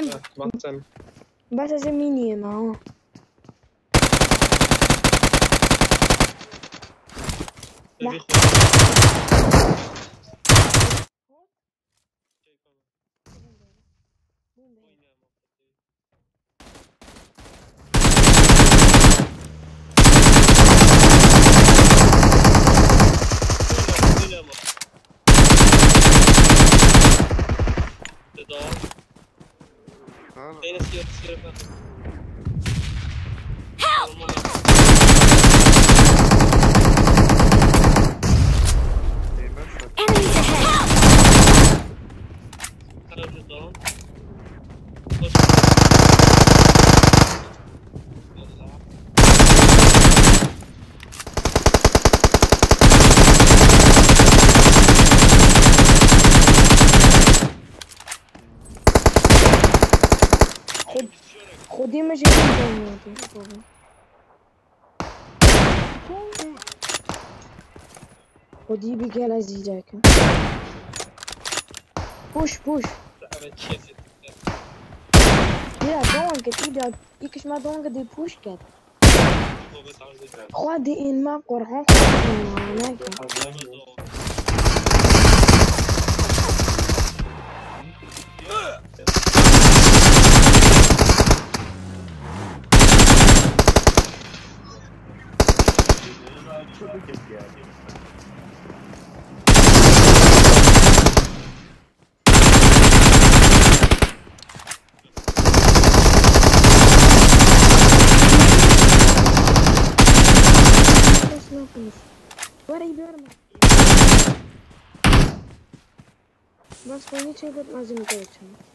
macht Sinn. Was ist Mini immer? Ja. Enemies ahead! خودی مجھے نہیں ہوتی خودی بھی کیا لازی جا کے push یا دون که تی بیاد یکیش ما دون که دی پوش کرد خواه دی این ما قرآن خواه دی ما نکن What are you doing? Mas foi nem chegou mais um pouco.